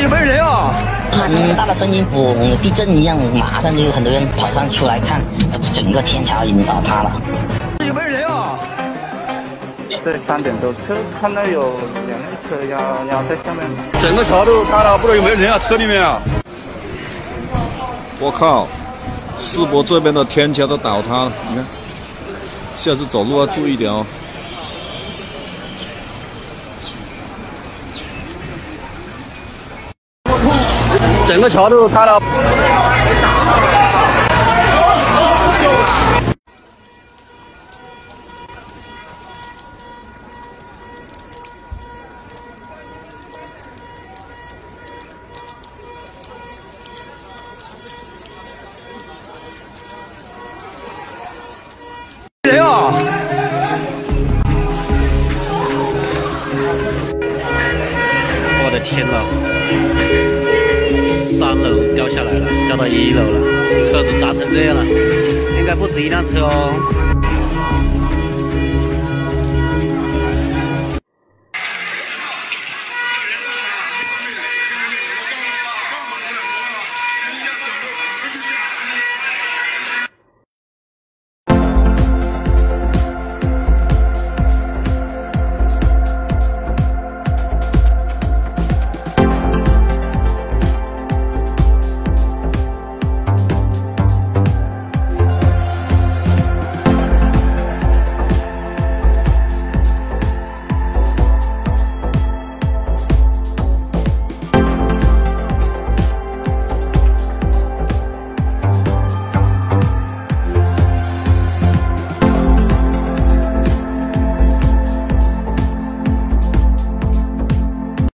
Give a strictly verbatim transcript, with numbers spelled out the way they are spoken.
有没有人啊？ 很大的声音，嘣，地震一样，马上就有很多人跑上出来看，整个天桥已经倒塌了。 有没有人啊？ 对，三点多，车看到有两辆车压压在下面。 整个桥都塌了，不知道有没有人啊？车里面啊？ 我靠！世博这边的天桥都倒塌了，你看，下次走路要注意点哦。 整个桥都塌了。人啊！ 我的天呐！三楼掉下来了，掉到一楼了，车子砸成这样了，应该不止一辆车哦。